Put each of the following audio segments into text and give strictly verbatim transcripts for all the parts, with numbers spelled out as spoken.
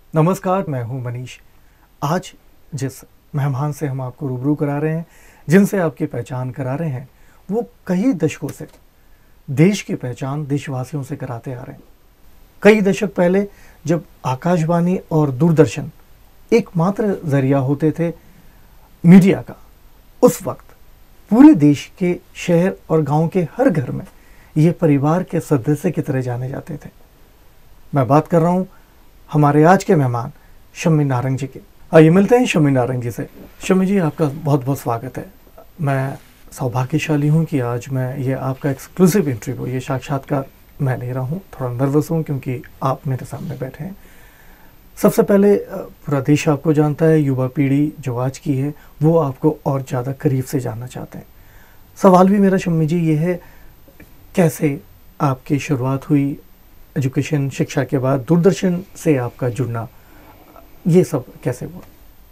नमस्कार, मैं हूं मनीष। आज जिस मेहमान से हम आपको रूबरू करा रहे हैं, जिनसे आपकी पहचान करा रहे हैं, वो कई दशकों से देश की पहचान देशवासियों से कराते आ रहे हैं। कई दशक पहले जब आकाशवाणी और दूरदर्शन एकमात्र जरिया होते थे मीडिया का, उस वक्त पूरे देश के शहर और गांव के हर घर में ये परिवार के सदस्य की तरह जाने जाते थे। मैं बात कर रहा हूं हमारे आज के मेहमान शम्मी नारंग जी के। आइए मिलते हैं शम्मी नारंग जी से। शम्मी जी, आपका बहुत बहुत स्वागत है। मैं सौभाग्यशाली हूं कि आज मैं ये आपका एक्सक्लूसिव इंटरव्यू, ये साक्षात्कार मैं ले रहा हूं। थोड़ा नर्वस हूं क्योंकि आप मेरे सामने बैठे हैं। सबसे पहले पूरा देश आपको जानता है, युवा पीढ़ी जो आज की है वो आपको और ज़्यादा करीब से जानना चाहते हैं। सवाल भी मेरा शम्मी जी ये है, कैसे आपकी शुरुआत हुई एजुकेशन, शिक्षा के बाद दूरदर्शन से आपका जुड़ना, ये सब कैसे हुआ?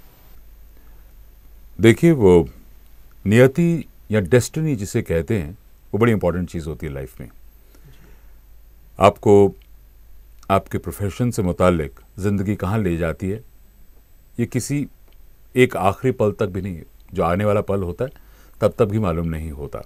देखिए, वो नियति या डेस्टिनी जिसे कहते हैं, वो बड़ी इंपॉर्टेंट चीज़ होती है लाइफ में। आपको आपके प्रोफेशन से मुताल्लिक ज़िंदगी कहाँ ले जाती है, ये किसी एक आखिरी पल तक भी नहीं, जो आने वाला पल होता है तब तक भी मालूम नहीं होता।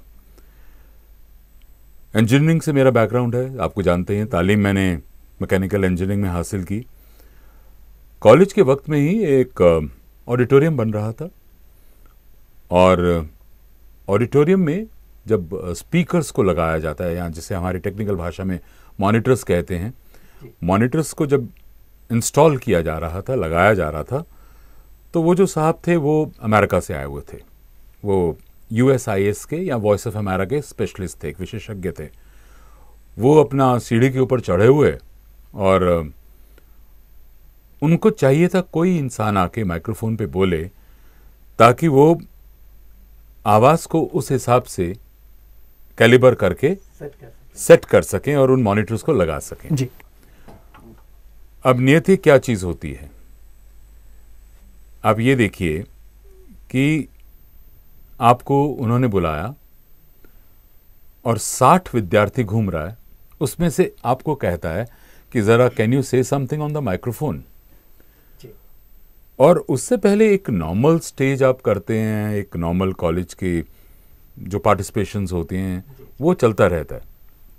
इंजीनियरिंग से मेरा बैकग्राउंड है, आपको जानते हैं। तालीम मैंने मैकेनिकल इंजीनियरिंग में हासिल की। कॉलेज के वक्त में ही एक ऑडिटोरियम बन रहा था, और ऑडिटोरियम में जब स्पीकर्स को लगाया जाता है, या जिसे हमारी टेक्निकल भाषा में मॉनिटर्स कहते हैं, मॉनिटर्स को जब इंस्टॉल किया जा रहा था, लगाया जा रहा था, तो वो जो साहब थे वो अमेरिका से आए हुए थे। वो यू एस आई एस के या वॉइस ऑफ अमेरिका के स्पेशलिस्ट थे, एक विशेषज्ञ थे। वो अपना सीढ़ी के ऊपर चढ़े हुए, और उनको चाहिए था कोई इंसान आके माइक्रोफोन पे बोले, ताकि वो आवाज़ को उस हिसाब से कैलिबर करके सेट कर, सेट कर सकें और उन मॉनिटर्स को लगा सकें जी। अब नियति क्या चीज़ होती है, आप ये देखिए कि आपको उन्होंने बुलाया और साठ विद्यार्थी घूम रहा है, उसमें से आपको कहता है कि ज़रा can you say something on the microphone. और उससे पहले एक नॉर्मल स्टेज आप करते हैं, एक नॉर्मल कॉलेज की जो पार्टिसिपेशंस होती हैं वो चलता रहता है,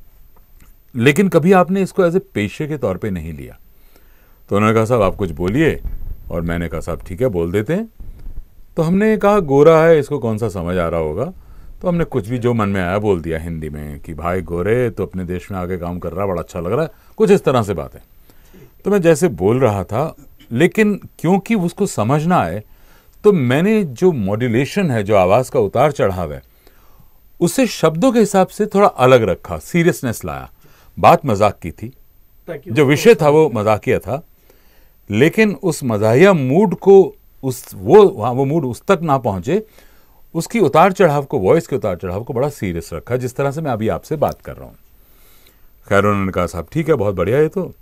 लेकिन कभी आपने इसको एज ए पेशे के तौर पे नहीं लिया। तो उन्होंने कहा साहब आप कुछ बोलिए, और मैंने कहा साहब ठीक है बोल देते हैं। तो हमने कहा गोरा है, इसको कौन सा समझ आ रहा होगा, तो हमने कुछ भी जो मन में आया बोल दिया हिंदी में कि भाई गोरे तो अपने देश में आगे काम कर रहा है, बड़ा अच्छा लग रहा है, कुछ इस तरह से बात है। तो मैं जैसे बोल रहा था, लेकिन क्योंकि उसको समझना है, तो मैंने जो मॉड्यूलेशन है, जो आवाज़ का उतार चढ़ाव है, उसे शब्दों के हिसाब से थोड़ा अलग रखा, सीरियसनेस लाया। बात मजाक की थी, जो विषय था वो मजाकिया था, लेकिन उस मजाहिया मूड को उस वो वहाँ वो मूड उस तक ना पहुँचे, उसकी उतार चढ़ाव को, वॉइस के उतार चढ़ाव को बड़ा सीरियस रखा, जिस तरह से मैं अभी आपसे बात कर रहा हूँ। खैर उन्होंने कहा साहब ठीक है, बहुत बढ़िया है। तो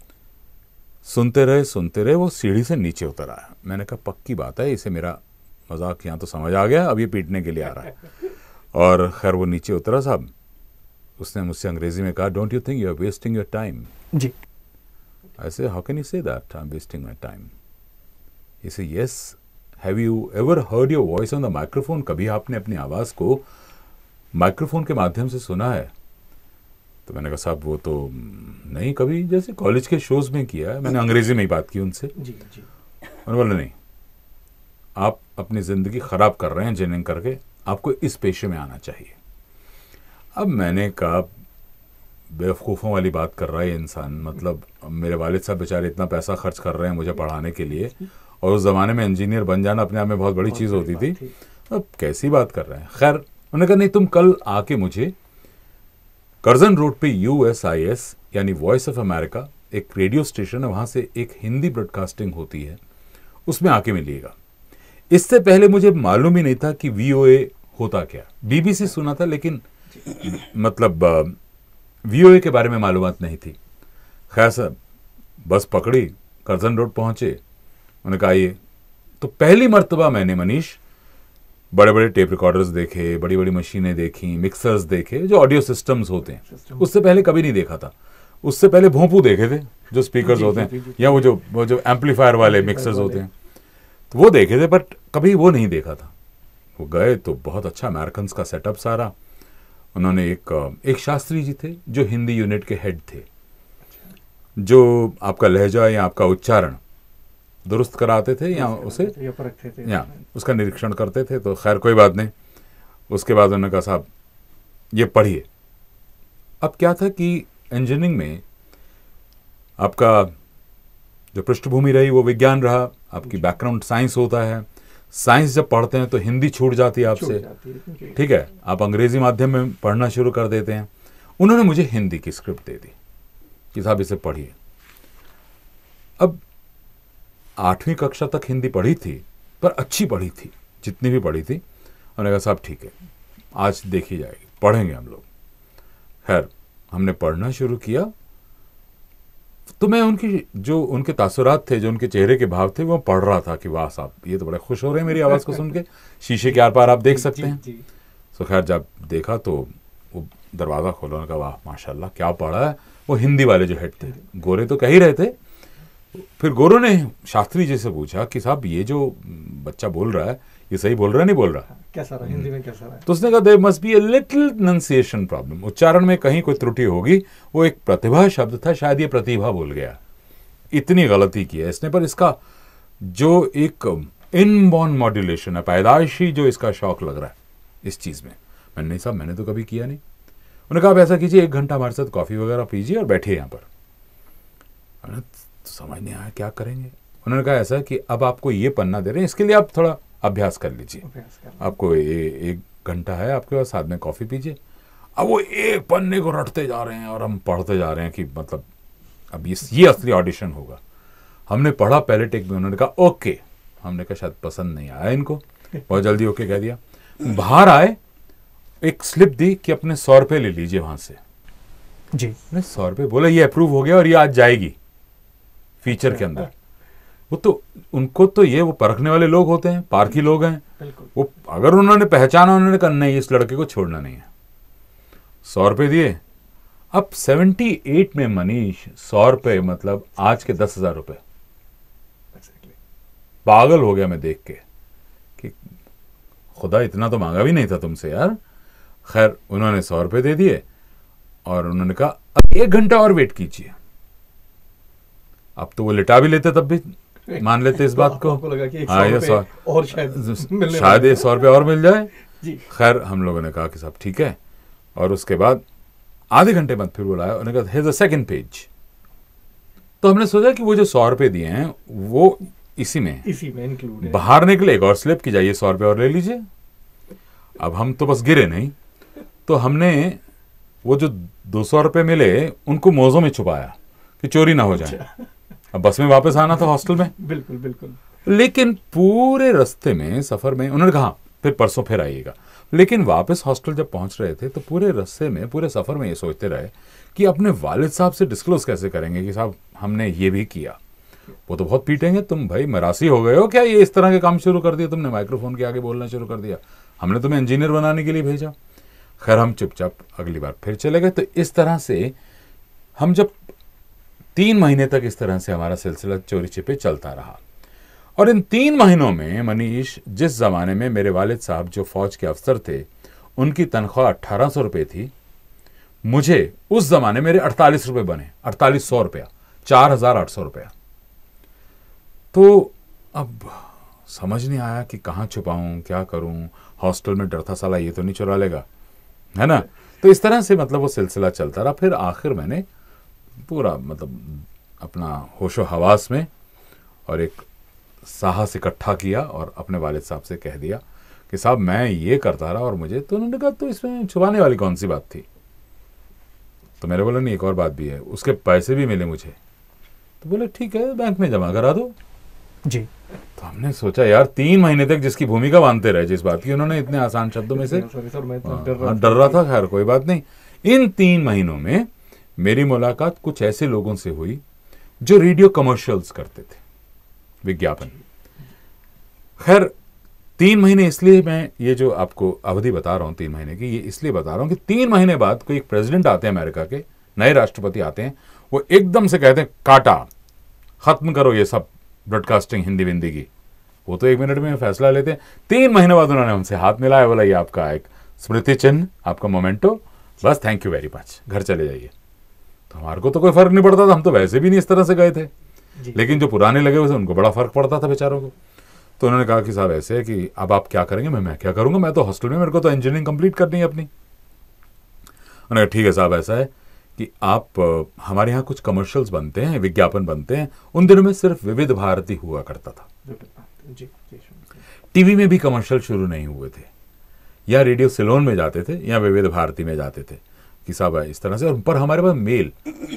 सुनते रहे सुनते रहे वो सीढ़ी से नीचे उतर आया। मैंने कहा पक्की बात है, इसे मेरा मजाक यहाँ तो समझ आ गया, अब ये पीटने के लिए आ रहा है। और खैर वो नीचे उतरा साहब, उसने मुझसे अंग्रेजी में कहा don't you think you are wasting your time. जी। I say how can you say that I am wasting my time. He say yes, have you ever heard your voice on the microphone. कभी आपने अपनी आवाज़ को microphone के माध्यम से सुना है? तो मैंने कहा साहब वो तो नहीं, कभी जैसे कॉलेज के शोज़ में किया है। मैंने अंग्रेजी में ही बात की उनसे। जी जी। उन्होंने बोला नहीं, आप अपनी ज़िंदगी ख़राब कर रहे हैं इंजीनियरिंग करके, आपको इस पेशे में आना चाहिए। अब मैंने कहा बेवकूफ़ों वाली बात कर रहा है इंसान, मतलब मेरे वालिद साहब बेचारे इतना पैसा खर्च कर रहे हैं मुझे पढ़ाने के लिए, और उस ज़माने में इंजीनियर बन जाना अपने आप में बहुत बड़ी चीज़ होती थी, अब कैसी बात कर रहे हैं। खैर उन्होंने कहा नहीं, तुम कल आके मुझे कर्जन रोड पे यू एस आई एस यानी वॉइस ऑफ अमेरिका एक रेडियो स्टेशन है, वहाँ से एक हिंदी ब्रॉडकास्टिंग होती है, उसमें आके मिलिएगा। इससे पहले मुझे मालूम ही नहीं था कि वी ओ ए होता क्या। बी बी सी सुना था, लेकिन मतलब वी ओ ए के बारे में मालूमात नहीं थी। खैर सर बस पकड़ी, कर्जन रोड पहुँचे, उन्होंने कहा ये। तो पहली मर्तबा मैंने मनीष बड़े बड़े टेप रिकॉर्डर्स देखे, बड़ी बड़ी मशीनें देखी, मिक्सर्स देखे, जो ऑडियो सिस्टम्स होते हैं, उससे पहले कभी नहीं देखा था। उससे पहले भोंपू देखे थे, जो स्पीकर्स जी, होते जी, हैं, जी, या वो जो वो जो एम्पलीफायर वाले Amplifier मिक्सर्स वाले। होते हैं, तो वो देखे थे, बट कभी वो नहीं देखा था। वो गए तो बहुत अच्छा अमेरिकन का सेटअप सारा। उन्होंने एक एक शास्त्री जी थे जो हिंदी यूनिट के हेड थे, जो आपका लहजा या आपका उच्चारण दुरुस्त कराते थे या उसे या परखते थे। या उसका निरीक्षण करते थे। तो खैर कोई बात नहीं। उसके बाद उन्होंने कहा साहब ये पढ़िए। अब क्या था कि इंजीनियरिंग में आपका जो पृष्ठभूमि रही वो विज्ञान रहा, आपकी बैकग्राउंड साइंस होता है। साइंस जब पढ़ते हैं तो हिंदी छूट जाती है छूट आपसे, जाती है, क्योंकि- ठीक है, आप अंग्रेजी माध्यम में पढ़ना शुरू कर देते हैं। उन्होंने मुझे हिंदी की स्क्रिप्ट दे दी कि साहब इसे पढ़िए। अब आठवीं कक्षा तक हिंदी पढ़ी थी, पर अच्छी पढ़ी थी, जितनी भी पढ़ी थी। उन्होंने कहा साहब ठीक है, आज देखी जाएगी, पढ़ेंगे हम लोग। खैर हमने पढ़ना शुरू किया, तो मैं उनकी जो उनके तासुरात थे, जो उनके चेहरे के भाव थे, वो पढ़ रहा था कि वाह साहब ये तो बड़े खुश हो रहे हैं मेरी आवाज़ को सुन के। शीशे के आर पार आप देख सकते हैं। जी, जी। तो खैर जब देखा तो वो दरवाज़ा खोला, उन्होंने कहा वाह माशाल्लाह क्या पढ़ा है। वो हिंदी वाले जो हेड थे, गोरे तो कह ही रहे थे। फिर गोरों ने शास्त्री जी से पूछा कि साहब ये जो बच्चा बोल रहा है ये सही बोल रहा है नहीं बोल रहा? कैसा रहा हिंदी में, कैसा रहा? तो उसने कहा there must be a little pronunciation problem, उच्चारण में कहीं कोई त्रुटि होगी। वो एक प्रतिभा शब्द था, शायद ये प्रतिभा बोल गया, इतनी गलती की है इसने। पर इसका जो एक इनबॉर्न मॉड्यूलेशन है, पैदाइशी जो इसका शौक लग रहा है इस चीज़ में। मैंने नहीं साहब मैंने तो कभी किया नहीं। उन्होंने कहा आप ऐसा कीजिए, एक घंटा हमारे साथ कॉफ़ी वगैरह पीजिए और बैठिए यहाँ पर। मैंने तो समझ नहीं आया क्या करेंगे। उन्होंने कहा ऐसा कि अब आपको ये पन्ना दे रहे हैं, इसके लिए आप थोड़ा अभ्यास कर लीजिए। अभ्यास करना। आपको ए- एक घंटा है आपके पास, साथ में कॉफ़ी पीजिए। अब वो एक पन्ने को रटते जा रहे हैं और हम पढ़ते जा रहे हैं कि मतलब अब ये ये असली ऑडिशन होगा। हमने पढ़ा पहले टेक में, उन्होंने कहा ओके। हमने कहा शायद पसंद नहीं आया इनको, बहुत जल्दी ओके कह दिया। बाहर आए, एक स्लिप दी कि अपने सौ रुपये ले लीजिए वहाँ से। जी। मैंने सौ रुपये बोला, ये अप्रूव हो गया और ये आज जाएगी फीचर के अंदर। वो तो उनको तो ये वो परखने वाले लोग होते हैं, पारखी लोग हैं। बिल्कुल। वो अगर उन्होंने पहचाना, उन्होंने कहा नहीं इस लड़के को छोड़ना नहीं है। सौ रुपये दिए। अब सेवेंटी एट में मनीष सौ रुपये मतलब आज के दस हजार रुपये। Exactly. पागल हो गया मैं देख के कि खुदा इतना तो मांगा भी नहीं था तुमसे यार। खैर उन्होंने सौ रुपये दे दिए और उन्होंने कहा अब एक घंटा और वेट कीजिए। अब तो वो लिटा भी लेते तब भी मान लेते इस बात को। आपको लगा कि एक हाँ, सौ ये रुपए और शायद मिलने शायद वाले ये हैं। सौ रुपये और मिल जाए। जी। खैर हम लोगों ने कहा कि साहब ठीक है। और उसके बाद आधे घंटे बाद फिर बुलाया, उन्होंने कहा हेre's the second पेज। तो हमने सोचा कि वो जो सौ रुपये दिए हैं वो इसी में है। इसी में इंक्लूड है। बाहर निकले एक और स्लिप की जाइए सौ रुपये और ले लीजिए। अब हम तो बस गिरे नहीं, तो हमने वो जो दो सौ रुपये मिले उनको मोज़ों में छुपाया कि चोरी ना हो जाए। अब बस में वापस आना था हॉस्टल में। बिल्कुल बिल्कुल। लेकिन पूरे रास्ते में सफर में उन्होंने कहा फिर परसों फिर आइएगा। लेकिन वापस हॉस्टल जब पहुंच रहे थे तो पूरे रास्ते में पूरे सफर में ये सोचते रहे कि अपने वालिद साहब से डिस्क्लोज कैसे करेंगे कि साहब हमने ये भी किया। वो तो बहुत पीटेंगे, तुम भाई मरासी हो गए हो क्या, ये इस तरह के काम शुरू कर दिया तुमने, माइक्रोफोन के आगे बोलना शुरू कर दिया, हमने तुम्हें इंजीनियर बनाने के लिए भेजा। खैर हम चुपचाप अगली बार फिर चले गए। तो इस तरह से हम जब तीन महीने तक इस तरह से हमारा सिलसिला चोरी छिपे चलता रहा। और इन तीन महीनों में मनीष, जिस ज़माने में मेरे वालिद साहब जो फौज के अफसर थे उनकी तनख्वाह अट्ठारह सौ रुपये थी, मुझे उस ज़माने मेरे अड़तालीस रुपये बने, अड़तालीस सौ रुपया, चार हजार आठ सौ रुपया। तो अब समझ नहीं आया कि कहाँ छुपाऊं, क्या करूं। हॉस्टल में डर था साला ये तो नहीं चुरा लेगा, है ना। तो इस तरह से मतलब वो सिलसिला चलता रहा। फिर आखिर मैंने पूरा मतलब अपना होशो हवास में और एक साहस इकट्ठा किया और अपने वालिद साहब से कह दिया कि साहब मैं ये करता रहा और मुझे, तो उन्होंने कहा तो इसमें छुपाने वाली कौन सी बात थी। तो मैंने बोला नहीं एक और बात भी है, उसके पैसे भी मिले मुझे। तो बोले ठीक है बैंक में जमा करा दो। जी। तो हमने सोचा यार तीन महीने तक जिसकी भूमिका बांधते रहे जिस बात की, उन्होंने इतने आसान शब्दों में से सॉरी सर, मैं तो हाँ, डर रहा हाँ, था। डर रहा था। खैर कोई बात नहीं। इन तीन महीनों में मेरी मुलाकात कुछ ऐसे लोगों से हुई जो रेडियो कमर्शियल्स करते थे, विज्ञापन। खैर तीन महीने इसलिए मैं ये जो आपको अवधि बता रहा हूँ तीन महीने की, ये इसलिए बता रहा हूँ कि तीन महीने बाद कोई एक प्रेसिडेंट आते हैं अमेरिका के, नए राष्ट्रपति आते हैं, वो एकदम से कहते हैं काटा, खत्म करो ये सब ब्रॉडकास्टिंग हिंदी विंदी की। वो तो एक मिनट में फैसला लेते हैं। तीन महीने बाद उन्होंने हमसे हाथ मिलाया, बोला ये आपका एक स्मृति चिन्ह, आपका मोमेंटो, बस थैंक यू वेरी मच, घर चले जाइए। तो हमारे को तो कोई फर्क नहीं पड़ता था, हम तो वैसे भी नहीं इस तरह से गए थे, लेकिन जो पुराने लगे हुए थे उनको बड़ा फर्क पड़ता था बेचारों को। तो उन्होंने कहा कि साहब ऐसे है कि अब आप क्या करेंगे? मैं मैं क्या करूंगा, मैं तो हॉस्टल में, मेरे को तो इंजीनियरिंग कंप्लीट करनी है अपनी। उन्होंने कहा ठीक है साहब, ऐसा है कि आप हमारे यहाँ कुछ कमर्शियल्स बनते हैं, विज्ञापन बनते हैं। उन दिनों में सिर्फ विविध भारती हुआ करता था, टीवी में भी कमर्शियल शुरू नहीं हुए थे, या रेडियो सिलोन में जाते थे या विविध भारती में जाते थे कि साहब इस तरह से। और पर हमारे पास मेल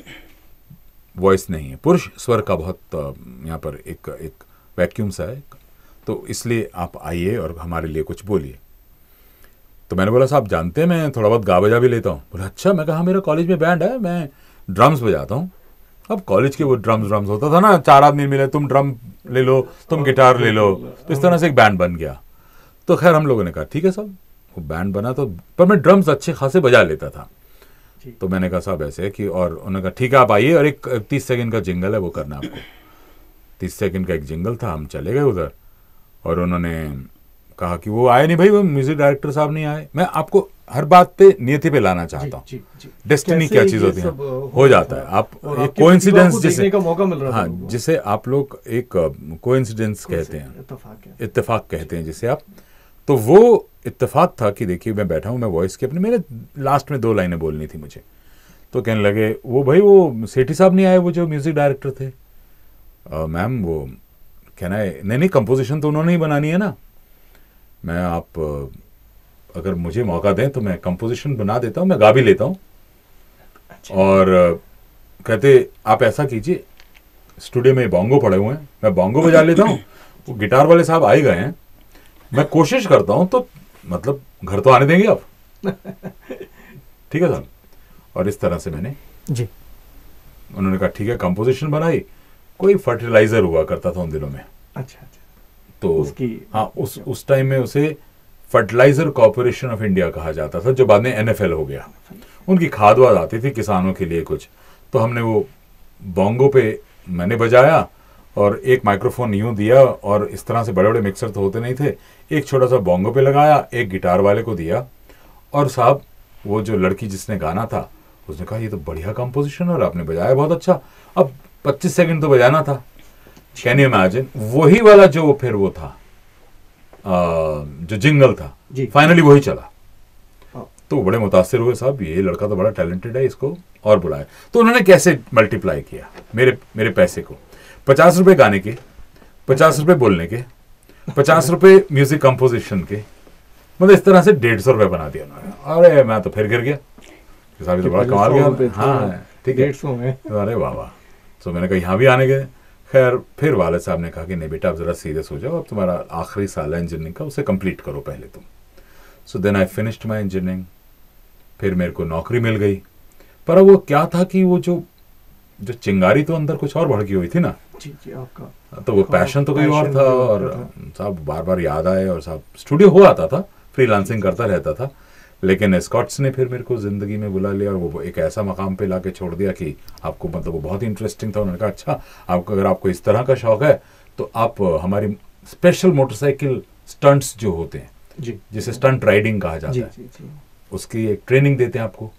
वॉइस नहीं है, पुरुष स्वर का बहुत यहाँ पर एक एक वैक्यूम सा है, तो इसलिए आप आइए और हमारे लिए कुछ बोलिए। तो मैंने बोला साहब जानते हैं मैं थोड़ा बहुत गा बजा भी लेता हूँ। बोला अच्छा। मैं कहा मेरा कॉलेज में बैंड है, मैं ड्रम्स बजाता हूँ। अब कॉलेज के वो ड्रम्स ड्रम्स होता था ना, चार आदमी मिले, तुम ड्रम ले लो, तुम गिटार ले लो, तो इस तरह से एक बैंड बन गया। तो खैर हम लोगों ने कहा ठीक है साहब, वो बैंड बना। तो पर मैं ड्रम्स अच्छे खासे बजा लेता था। तो मैंने कहा साहब ऐसे है कि, और उन्होंने कहा ठीक है आप आइए, और एक तीस सेकंड का जिंगल है वो करना आपको। तीस सेकंड का एक जिंगल था, हम चले गए उधर। और उन्होंने कहा कि वो आए नहीं भाई, वो म्यूजिक डायरेक्टर साहब नहीं आए। मैं आपको हर बात पे नियति पे लाना चाहता हूँ, डेस्टिनी क्या चीज होती है, हो जाता है। आप एक कोइंसिडेंस जिसे हाँ जिसे आप लोग एक कोइंसिडेंस कहते हैं, इत्तेफाक कहते हैं जिसे आप। तो वो इत्तेफाक था कि देखिए मैं बैठा हूँ, मैं वॉइस के अपने, मैंने लास्ट में दो लाइनें बोलनी थी मुझे। तो कहने लगे वो भाई वो सेठी साहब नहीं आए, वो जो म्यूजिक डायरेक्टर थे। मैम वो कहना है नहीं नहीं कंपोजिशन तो उन्होंने ही बनानी है ना। मैं आप अगर मुझे मौका दें तो मैं कंपोजिशन बना देता हूँ, मैं गा भी लेता हूँ। अच्छा। और कहते आप ऐसा कीजिए, स्टूडियो में बोंगो पड़े हुए हैं, मैं बोंगो बजा लेता हूँ, वो गिटार वाले साहब आ ही गए हैं, मैं कोशिश करता हूँ तो मतलब घर तो आने देंगे आप। ठीक है साहब। और इस तरह से मैंने जी उन्होंने कहा ठीक है, कंपोजिशन बनाई। कोई फर्टिलाइजर हुआ करता था उन दिनों में। अच्छा अच्छा। तो उसकी हाँ उस उस टाइम में उसे फर्टिलाइजर कॉर्पोरेशन ऑफ इंडिया कहा जाता था, जो बाद में एन एफ एल हो गया। उनकी खाद वाद आती थी किसानों के लिए कुछ। तो हमने वो बोंगो पे मैंने बजाया, और एक माइक्रोफोन यूं दिया, और इस तरह से बड़े बड़े मिक्सर तो होते नहीं थे, एक छोटा सा बोंगो पे लगाया, एक गिटार वाले को दिया। और साहब वो जो लड़की जिसने गाना था उसने कहा ये तो बढ़िया कंपोजिशन है और आपने बजाया बहुत अच्छा। अब पच्चीस सेकंड तो बजाना था, कैन यू इमेजिन। वही वाला जो फिर वो था आ, जो जिंगल था, फाइनली वही चला। तो बड़े मुतासिर हुए साहब, ये लड़का तो बड़ा टैलेंटेड है, इसको और बुलाया। तो उन्होंने कैसे मल्टीप्लाई किया मेरे मेरे पैसे को, पचास रुपए गाने के, पचास रुपए बोलने के, पचास रुपए म्यूजिक कंपोजिशन के, मतलब इस तरह से डेढ़ सौ रुपए बना दिया उन्होंने। अरे मैं तो फिर गिर गया, साहब तो बड़ा कमाल गया। हाँ ठीक है, अरे वाह वाह। तो मैंने कहा यहाँ भी आने गए। खैर फिर वाले साहब ने कहा कि नहीं बेटा आप जरा सीरियस हो जाओ, अब तुम्हारा आखिरी साल है इंजीनियरिंग का, उसे कंप्लीट करो पहले तुम। So then I finished my engineering. फिर मेरे को नौकरी मिल गई। पर वो क्या था कि वो जो जो चिंगारी तो अंदर कुछ और भड़की हुई थी ना, जी जी आपका, तो वो पैशन तो कोई और था। और साहब बार बार याद आए, और साहब स्टूडियो हो आता था, फ्रीलांसिंग करता रहता था। लेकिन स्कॉट्स ने फिर मेरे को जिंदगी में बुला लिया, और वो एक ऐसा मकाम पे लाके छोड़ दिया कि आपको मतलब वो बहुत ही इंटरेस्टिंग था। उन्होंने कहा अच्छा आपको अगर आपको इस तरह का शौक है तो आप हमारी स्पेशल मोटरसाइकिल स्टंट्स जो होते हैं, जी, जिसे स्टंट राइडिंग कहा जाता जी, है जी, जी. उसकी एक ट्रेनिंग देते हैं आपको।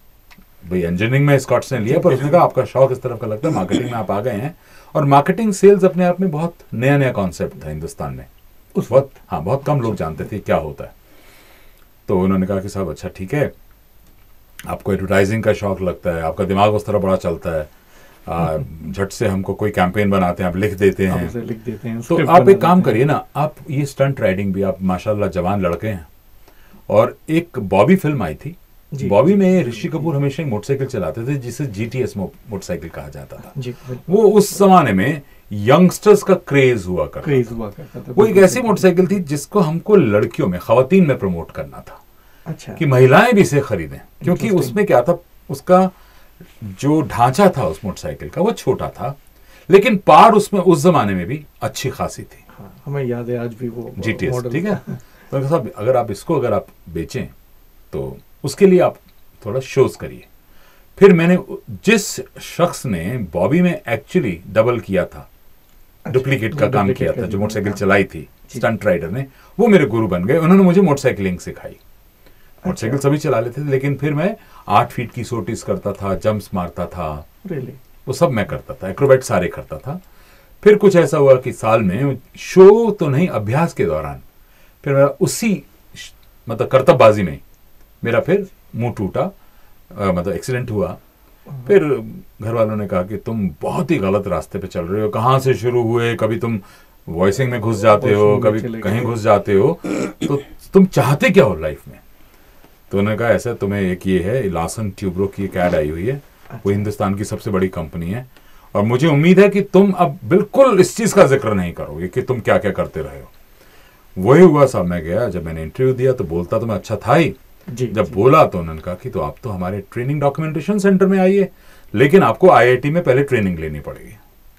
भाई इंजीनियरिंग में स्कॉट्स ने लिया, पर उसने कहा आपका शौक इस तरफ का लगता है, मार्केटिंग में आप आ गए हैं। और मार्केटिंग सेल्स अपने आप में बहुत नया नया कॉन्सेप्ट था हिंदुस्तान में उस वक्त। हाँ बहुत कम लोग जानते थे क्या होता है। तो उन्होंने कहा कि साहब अच्छा ठीक है, आपको एडवर्टाइजिंग का शौक लगता है, आपका दिमाग उस तरह बड़ा चलता है, झट से हमको कोई कैंपेन बनाते हैं, आप लिख देते हैं, आप लिख देते हैं। तो आप एक काम करिए ना, आप ये स्टंट राइडिंग भी, आप माशाल्लाह जवान लड़के हैं। और एक बॉबी फिल्म आई थी, बॉबी में ऋषि कपूर हमेशा एक मोटरसाइकिल चलाते थे जिसे जी टी एस मोटरसाइकिल कहा जाता था जी। वो उस जमाने में यंगस्टर्स का क्रेज हुआ करता क्रेज हुआ करता था। वो एक ऐसी मोटरसाइकिल थी जिसको हमको लड़कियों में, खवातीन में प्रमोट करना था। अच्छा। कि महिलाएं भी इसे खरीदें, क्योंकि उसमें क्या था, उसका जो ढांचा था उस मोटरसाइकिल का वो छोटा था, लेकिन पार उसमें उस जमाने में भी अच्छी खासी थी। हाँ, हमें याद है आज भी वो जी टी एस। ठीक है। तो साहब अगर आप इसको अगर आप बेचें तो उसके लिए आप थोड़ा शोज करिए। फिर मैंने जिस शख्स ने बॉबी में एक्चुअली डबल किया था, डुप्लीकेट का काम किया था, जो मोटरसाइकिल चलाई थी, स्टंट राइडर ने, वो मेरे गुरु बन गए। उन्होंने मुझे मोटरसाइकिलिंग सिखाई। मोटरसाइकिल सभी चला लेते थे, लेकिन फिर मैं आठ फीट की सोटिस करता था, जंप्स मारता था, really? वो सब मैं करता था, एक्रोबैट सारे करता था। फिर कुछ ऐसा हुआ कि साल में शो तो नहीं, अभ्यास के दौरान फिर मेरा उसी मतलब करतबबाजी में मेरा फिर मुंह टूटा, मतलब एक्सीडेंट हुआ। फिर घर वालों ने कहा कि तुम बहुत ही गलत रास्ते पे चल रहे हो, कहाँ से शुरू हुए, कभी तुम वॉइसिंग में घुस जाते हो, कभी कहीं घुस जाते हो, तो तुम चाहते क्या हो लाइफ में। तो उन्होंने कहा ऐसा, तुम्हें एक ये है, लार्सन ट्यूब्रो की एक ऐड आई हुई है, वो हिंदुस्तान की सबसे बड़ी कंपनी है, और मुझे उम्मीद है कि तुम अब बिल्कुल इस चीज का जिक्र नहीं करोगे कि तुम क्या क्या करते रहे हो। वही हुआ साहब, मैं गया, जब मैंने इंटरव्यू दिया तो बोलता तो मैं अच्छा था ही, जी, जब जी. बोला तो उन्होंने कहा कि तो आप तो हमारे ट्रेनिंग डॉक्यूमेंटेशन सेंटर में आइए, लेकिन आपको आईआईटी में पहले ट्रेनिंग लेनी पड़ेगी,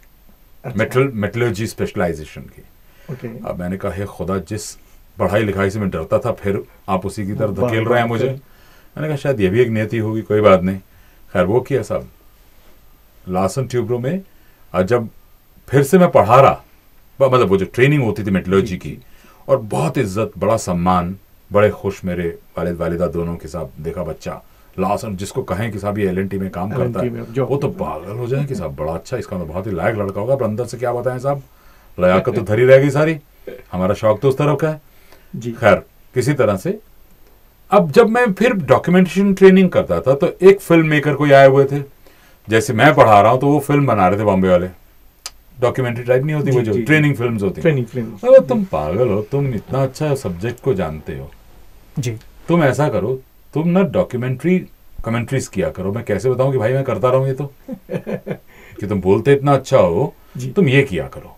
मेटल मेटलर्जी स्पेशलाइजेशन की। okay. अब मैंने कहा हे खुदा, जिस पढ़ाई लिखाई से मैं डरता था, फिर आप उसी की तरफ धकेल रहे हैं मुझे। मैंने कहा शायद ये भी एक नियति होगी, कोई बात नहीं। खैर वो किया साहब, लार्सन ट्यूब्रो में। और जब फिर से मैं पढ़ा रहा, मतलब वो जो ट्रेनिंग होती थी मेटलर्जी की, और बहुत इज्जत, बड़ा सम्मान, बड़े खुश मेरे वालिद वालिदा दोनों के साथ देखा बच्चा लार्सन, जिसको कहें कि साहब ये एल एन टी में काम करता है, वो तो पागल हो जाए कि साहब बड़ा अच्छा, इसका तो बहुत ही लायक लड़का होगा। पर अंदर से क्या बताएं साहब, लयाकत तो धरी रह गई सारी, हमारा शौक तो उस तरफ का है। खैर किसी तरह से, अब जब मैं फिर डॉक्यूमेंटेशन ट्रेनिंग करता था, तो एक फिल्म मेकर कोई आए हुए थे, जैसे मैं पढ़ा रहा हूं तो वो फिल्म बना रहे थे बॉम्बे वाले, डॉक्यूमेंट्री टाइप नहीं होती, वो जो ट्रेनिंग फिल्म्स होती ट्रेनिंग फिल्म्स। अरे तुम पागल हो, तुम इतना अच्छा सब्जेक्ट को जानते हो जी, तुम ऐसा करो, तुम ना डॉक्यूमेंट्री कमेंट्रीज किया करो। मैं कैसे बताऊं कि भाई मैं करता रहूं ये तो कि तुम बोलते इतना अच्छा हो, तुम ये किया करो।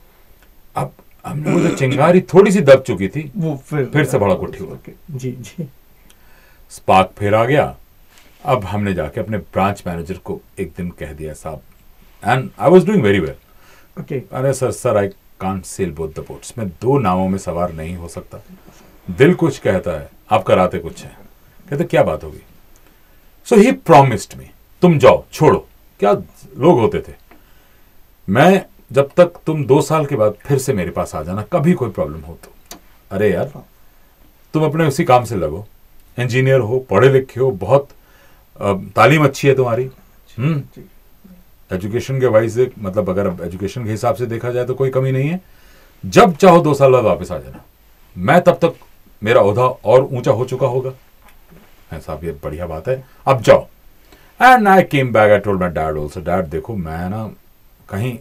अब हमने वो जो चिंगारी थोड़ी सी दब चुकी थी, वो फिर फिर से भड़क उठी हुआ, जी जी, स्पार्क फिर आ गया। अब हमने जाके अपने ब्रांच मैनेजर को एक दिन कह दिया साहब, and I was doing very well, okay, अरे sir sir I can't sail both the boats, मैं दो नावों में सवार नहीं हो सकता, दिल कुछ कहता है आप कराते कुछ है। कहते क्या बात होगी। सो ही प्रॉमिस्ड मी, तुम जाओ, छोड़ो, क्या लोग होते थे। मैं जब तक तुम दो साल के बाद फिर से मेरे पास आ जाना, कभी कोई प्रॉब्लम हो तो। अरे यार तुम अपने उसी काम से लगो, इंजीनियर हो, पढ़े लिखे हो, बहुत तालीम अच्छी है तुम्हारी, हम्म एजुकेशन के वाइज, मतलब अगर एजुकेशन के हिसाब से देखा जाए तो कोई कमी नहीं है। जब चाहो दो साल बाद वापस आ जाना, मैं तब तक मेरा ओहदा और ऊंचा हो चुका होगा। साहब ये बढ़िया बात है, अब जाओ। And I came back, I told my dad also, dad देखो मैं ना कहीं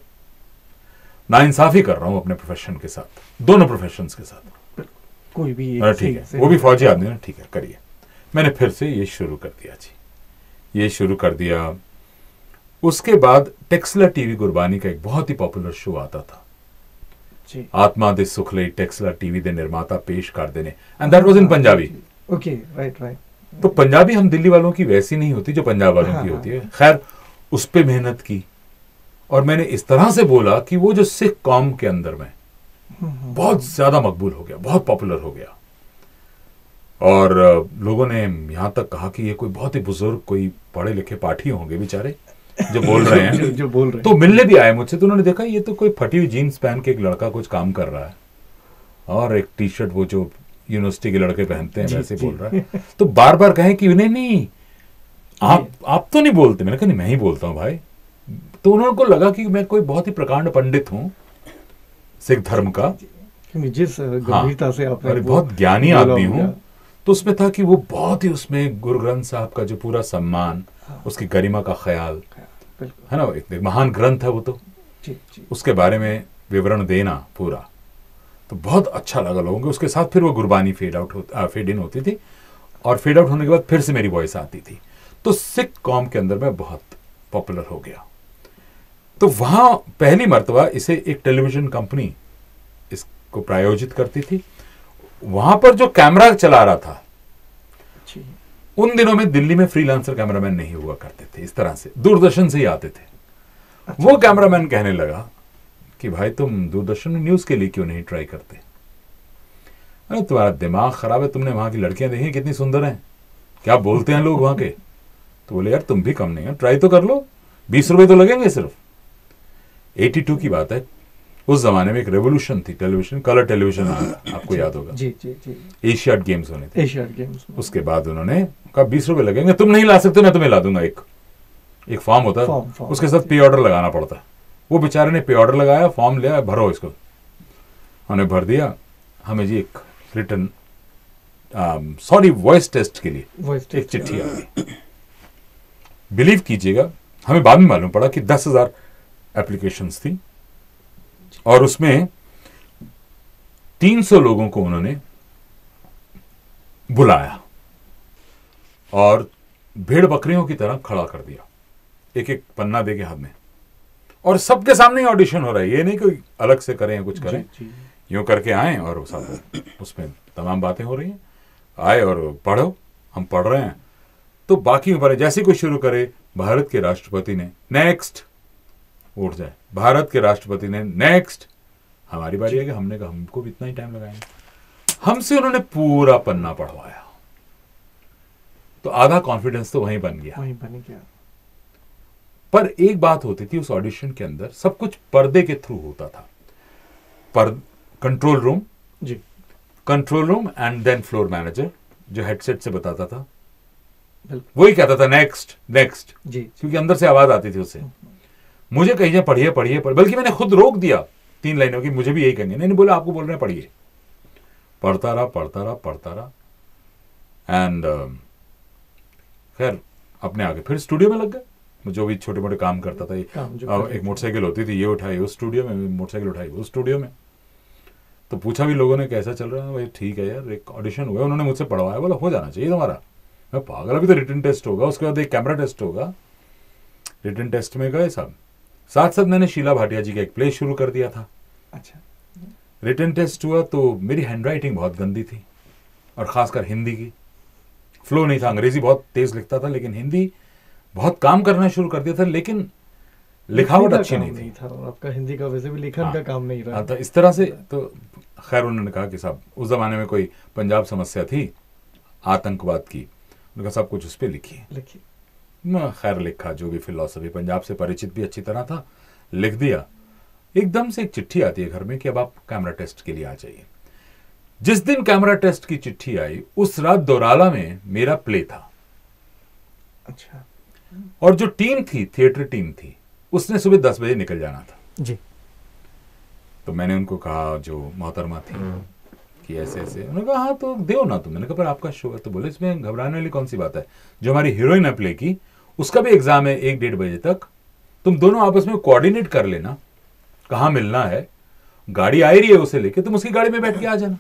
नाइंसाफी कर रहा हूं अपने प्रोफेशन के साथ, दोनों प्रोफेशंस के साथ, कोई भी ठीक है, वो भी फौजी आदमी ना, ठीक है करिए। मैंने फिर से ये शुरू कर दिया जी, ये शुरू कर दिया। उसके बाद टेक्सला टीवी गुरबानी का एक बहुत ही पॉपुलर शो आता था जी, आत्मा दे सुख लई टेक्सला टीवी दे निर्माता पेश कर देने, and that was in Punjabi. Okay, right right. तो पंजाबी हम दिल्ली वालों की वैसी नहीं होती जो पंजाब वालों की होती है। खैर उस पे मेहनत की, और मैंने इस तरह से बोला कि वो जो सिख कौम के अंदर में बहुत ज्यादा मकबूल हो गया, बहुत पॉपुलर हो गया। और लोगों ने यहां तक कहा कि ये कोई बहुत ही बुजुर्ग, कोई पढ़े लिखे पाठी होंगे बेचारे जो बोल रहे हैं जो, जो बोल रहे हैं। तो मिलने भी आए मुझसे, तो उन्होंने देखा ये तो कोई फटी हुई जीन्स पहन के एक लड़का कुछ काम कर रहा है, और एक टी शर्ट वो जो यूनिवर्सिटी के लड़के पहनते हैं वैसे बोल रहा है। तो बार बार कहें कि नहीं नहीं आप आप तो नहीं बोलते। मैंने कहा नहीं मैं ही बोलता हूँ भाई। तो उन्होंने को लगा कि मैं कोई बहुत ही प्रकांड पंडित हूँ सिख धर्म का, जिस गंभीरता से आपने, और बहुत ज्ञानी आदमी हूँ। तो उसमें था कि वो बहुत ही, उसमें गुरु ग्रंथ साहब का जो पूरा सम्मान, उसकी गरिमा का ख्याल है ना, एक महान ग्रंथ है वो, तो जी, जी। उसके बारे में विवरण देना पूरा, तो बहुत अच्छा लगा लोगों को। उसके साथ फिर वो गुरबानी फेड आउट हो, फेड इन होती थी, और फेड आउट होने के बाद फिर से मेरी वॉइस आती थी। तो सिख कौम के अंदर मैं बहुत पॉपुलर हो गया। तो वहां पहली मर्तबा इसे एक टेलीविजन कंपनी इसको प्रायोजित करती थी। वहां पर जो कैमरा चला रहा था, उन दिनों में दिल्ली में फ्रीलांसर कैमरामैन नहीं हुआ करते थे, इस तरह से दूरदर्शन से ही आते थे। अच्छा, वो कैमरामैन कहने लगा कि भाई तुम दूरदर्शन में न्यूज के लिए क्यों नहीं ट्राई करते? अरे तुम्हारा दिमाग खराब है, तुमने वहां की लड़कियां देखी कितनी सुंदर हैं, क्या बोलते हैं लोग वहां के, तो बोले यार तुम भी कम नहीं हो, ट्राई तो कर लो, बीस रुपए तो लगेंगे सिर्फ। बयासी की बात है, उस जमाने में एक रेवोल्यूशन थी, टेलीविजन, कलर टेलीविजन आपको याद होगा, जी जी जी, एशियाड गेम्स होने थे, एशियाड गेम्स में। उसके बाद उन्होंने कहा बीस रुपए लगेंगे, तुम नहीं ला सकते मैं तुम्हें ला दूंगा। एक एक फॉर्म होता है, फॉर्म, फॉर्म, उसके साथ पे ऑर्डर लगाना पड़ता है। वो बेचारे ने पे ऑर्डर लगाया, फॉर्म लिया, भरो इसको, हमने भर दिया। हमें जी एक रिटर्न सॉरी वॉइस टेस्ट के लिए वॉइस एक चिट्ठी आ गई। बिलीव कीजिएगा, हमें बाद में मालूम पड़ा कि दस हजार एप्लीकेशंस थी और उसमें तीन सौ लोगों को उन्होंने बुलाया और भेड़ बकरियों की तरह खड़ा कर दिया, एक एक पन्ना दे के हाथ में, और सबके सामने ही ऑडिशन हो रहा है। ये नहीं कोई अलग से करें या कुछ करें, जी, जी। यूं करके आए और वो सब उसमें तमाम बातें हो रही हैं। आए और पढ़ो, हम पढ़ रहे हैं तो बाकी ऊपर जैसे कोई शुरू करे, भारत के राष्ट्रपति ने नेक्स्ट, उठ जाए, भारत के राष्ट्रपति ने नेक्स्ट, हमारी बारी है कि हमने कहा हमको भी इतना ही टाइम लगाएंगे। हमसे उन्होंने पूरा पन्ना पढ़वाया, तो आधा कॉन्फिडेंस तो वहीं बन गया, वहीं बन गया। पर एक बात होती थी उस ऑडिशन के अंदर, सब कुछ पर्दे के थ्रू होता था। पर कंट्रोल रूम, जी, control room and then floor manager जो हेडसेट से बताता था, वही कहता था नेक्स्ट नेक्स्ट, जी, क्योंकि अंदर से आवाज आती थी उससे। मुझे कहीं पढ़िए पढ़िए पढ़, बल्कि मैंने खुद रोक दिया तीन लाइनों की, मुझे भी यही कहेंगे, नहीं नहीं बोला आपको बोल रहे हैं पढ़िए। पढ़ता रहा पढ़ता रहा पढ़ता रहा एंड खैर अपने आगे फिर स्टूडियो में लग गए। जो भी छोटे मोटे काम करता था, अब एक मोटरसाइकिल होती थी, ये उठाई उस स्टूडियो में, मोटरसाइकिल उठाई उस स्टूडियो में। तो पूछा भी लोगों ने कैसा चल रहा है, भाई ठीक है यार, एक ऑडिशन हुआ, उन्होंने मुझसे पढ़वाया, बोला हो जाना चाहिए तुम्हारा। मैं पागल, अभी तो रिटन टेस्ट होगा, उसके बाद एक कैमरा टेस्ट होगा। रिटन टेस्ट में गए सब, साथ साथ मैंने शीला भाटिया जी का एक प्ले शुरू कर दिया था। अच्छा, रिटन टेस्ट हुआ तो मेरी हैंडराइटिंग बहुत गंदी थी, और खासकर हिंदी की फ्लो नहीं था। अंग्रेजी बहुत तेज लिखता था, लेकिन हिंदी बहुत काम करना शुरू कर दिया था, लेकिन लिखावट अच्छी नहीं थी। था आपका हिंदी का, वैसे भी लिखन हाँ, का काम नहीं रहा था इस तरह से। तो खैर उन्होंने कहा कि साहब उस जमाने में कोई पंजाब समस्या थी आतंकवाद की, उन्होंने कहा सब कुछ उस पर लिखिए। लिखिए, मैं खैर लिखा, जो भी फिलॉसफी, पंजाब से परिचित भी अच्छी तरह था, लिख दिया। एकदम से एक चिट्ठी आती है घर में कि अब आप कैमरा टेस्ट के लिए आ जाइए। जिस दिन कैमरा टेस्ट की चिट्ठी आई, उस रात दोराला में मेरा प्ले था। अच्छा, और जो टीम थी, थिएटर टीम थी, उसने सुबह दस बजे निकल जाना था जी। तो मैंने उनको कहा, जो मोहतरमा थी, कि ऐसे ऐसे। उन्होंने कहा हाँ तो दो ना तुम। मैंने कहा पर आपका शो है। तो बोले इसमें घबराने वाली कौन सी बात है, जो हमारी हीरोइन है प्ले की, उसका भी एग्जाम है एक डेढ़ बजे तक, तुम दोनों आपस में कोऑर्डिनेट कर लेना कहाँ मिलना है, गाड़ी आ रही है उसे लेके, तुम उसकी गाड़ी में बैठ के आ जाना।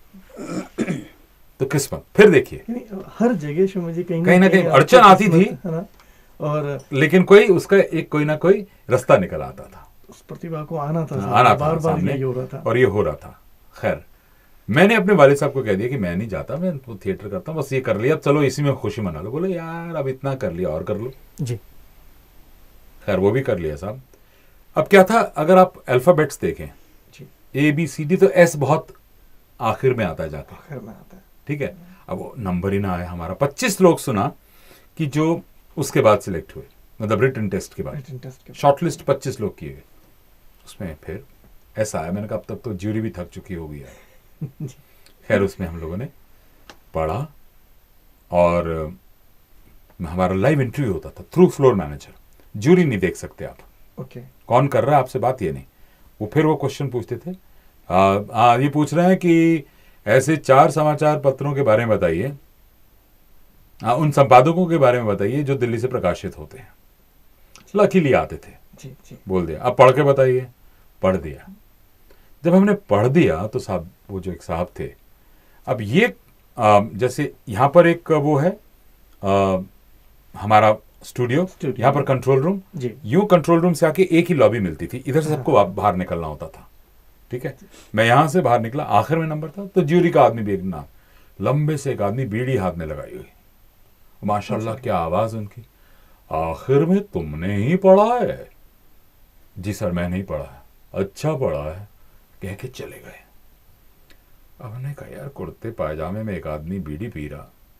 तो किस्मत, फिर देखिए हर जगह से मुझे कहीं कहीं ना कहीं अड़चन आती थी, है ना, और लेकिन कोई उसका एक कोई ना कोई रास्ता निकल आता था, उस प्रतिभा को आना था, आना था बार बार सामने, यही हो रहा था। और ये हो रहा था। खैर मैंने अपने वालिद साहब को कह दिया कि मैं नहीं जाता, मैं तो थिएटर करता हूँ, बस ये कर लिया, अब चलो इसी में खुशी मना लो। बोले यार अब इतना कर लिया और कर लो जी। खैर वो भी कर लिया साहब। अब क्या था, अगर आप अल्फाबेट्स देखें, ए बी सी डी, तो एस बहुत आखिर में आता है जाकर, आखिर में आता है, ठीक है। अब वो नंबर ही ना आया हमारा। पच्चीस लोग सुना कि जो उसके बाद सिलेक्ट हुए, मतलब रिटन टेस्ट के बाद शॉर्टलिस्ट पच्चीस लोग किए गए, उसमें फिर ऐसा आया। मैंने कहा अब तक तो ज्यूरी भी थक चुकी होगी यार। खैर उसमें हम लोगों ने पढ़ा, और हमारा लाइव इंटरव्यू होता था थ्रू फ्लोर मैनेजर। ज्यूरी नहीं देख सकते आप, ओके, कौन कर रहा है आपसे बात, ये नहीं। वो फिर वो क्वेश्चन पूछते थे, आ, आ, ये पूछ रहे हैं कि ऐसे चार समाचार पत्रों के बारे में बताइए, उन संपादकों के बारे में बताइए जो दिल्ली से प्रकाशित होते हैं। लकीली आते थे, जी जी, बोल दिया अब पढ़ के बताइए। पढ़ दिया। जब हमने पढ़ दिया तो साहब, वो जो एक साहब थे, अब ये आ, जैसे यहाँ पर एक वो है आ, हमारा स्टूडियो, यहाँ पर कंट्रोल रूम, यूं कंट्रोल रूम से आके एक ही लॉबी मिलती थी, इधर से सबको बाहर निकलना होता था, ठीक है। मैं यहां से बाहर निकला, आखिर में नंबर था, तो ज्यूरी का आदमी भी एक ना लंबे से एक आदमी बीड़ी हाथ में लगाई हुई, माशाल्लाह क्या आवाज उनकी, आखिर में तुमने ही पढ़ा है? जी सर मैं नहीं पढ़ा है। अच्छा पढ़ा है, कह के चले गए। अब हमने कहा यार कुर्ते पायजामे में एक आदमी बीड़ी पी रहा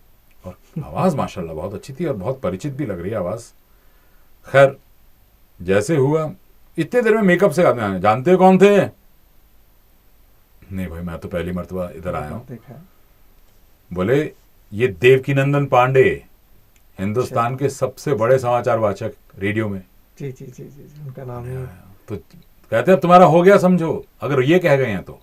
और आवाज़ माशाल्लाह बहुत अच्छी थी और बहुत परिचित भी लग रही है आवाज़। खैर जैसे हुआ, इतने देर में मेकअप से आदमी आए, जानते कौन थे? नहीं भाई मैं तो पहली मर्तबा इधर आया हूँ। बोले ये देवकीनंदन पांडे, हिंदुस्तान के सबसे बड़े समाचार वाचक रेडियो में। जी जी जी जी, जी उनका नाम ही। तो कहते अब तुम्हारा हो गया समझो, अगर ये कह गए हैं तो।